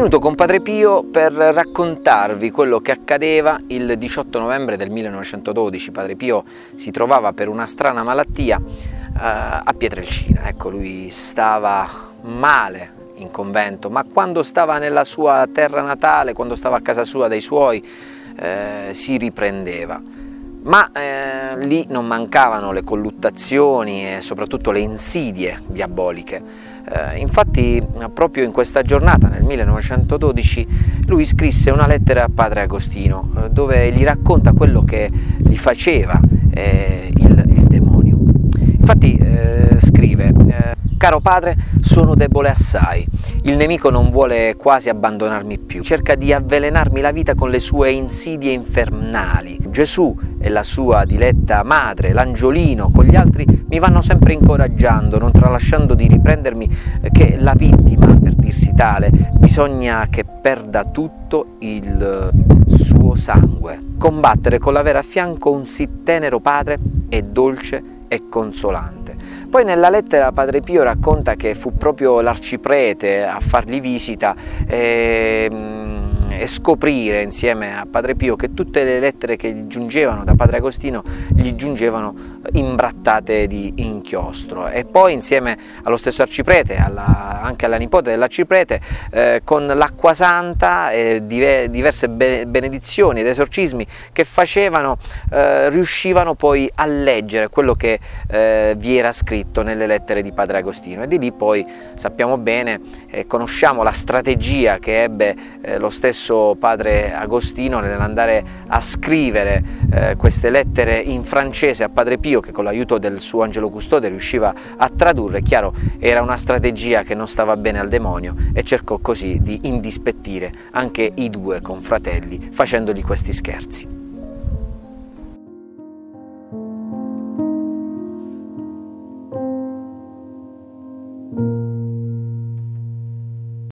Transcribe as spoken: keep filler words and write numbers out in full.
venuto con Padre Pio per raccontarvi quello che accadeva il diciotto novembre del millenovecentododici. Padre Pio si trovava per una strana malattia eh, a Pietrelcina. Ecco, lui stava male in convento, ma quando stava nella sua terra natale, quando stava a casa sua dai suoi, eh, si riprendeva. Ma eh, lì non mancavano le colluttazioni e soprattutto le insidie diaboliche. Eh, infatti proprio in questa giornata, nel millenovecentododici, lui scrisse una lettera a Padre Agostino eh, dove gli racconta quello che gli faceva eh, il, il demonio. Infatti eh, scrive: eh, «Caro padre, sono debole assai, il nemico non vuole quasi abbandonarmi più, cerca di avvelenarmi la vita con le sue insidie infernali. Gesù e la sua diletta madre, l'angiolino, con gli altri mi vanno sempre incoraggiando, non tralasciando di riprendermi che la vittima, per dirsi tale, bisogna che perda tutto il suo sangue. Combattere con l'avere a fianco un sì tenero padre è dolce e consolante». Poi nella lettera Padre Pio racconta che fu proprio l'arciprete a fargli visita e, e scoprire insieme a Padre Pio che tutte le lettere che gli giungevano da Padre Agostino gli giungevano imbrattate di inchiostro, e poi insieme allo stesso arciprete, alla, anche alla nipote dell'arciprete, eh, con l'acqua santa e diverse benedizioni ed esorcismi che facevano, eh, riuscivano poi a leggere quello che eh, vi era scritto nelle lettere di Padre Agostino, e di lì poi sappiamo bene e eh, conosciamo la strategia che ebbe eh, lo stesso Padre Agostino nell'andare a scrivere eh, queste lettere in francese a Padre Pio, che con l'aiuto del suo angelo custode riusciva a tradurre. Chiaro, era una strategia che non stava bene al demonio, e cercò così di indispettire anche i due confratelli facendogli questi scherzi.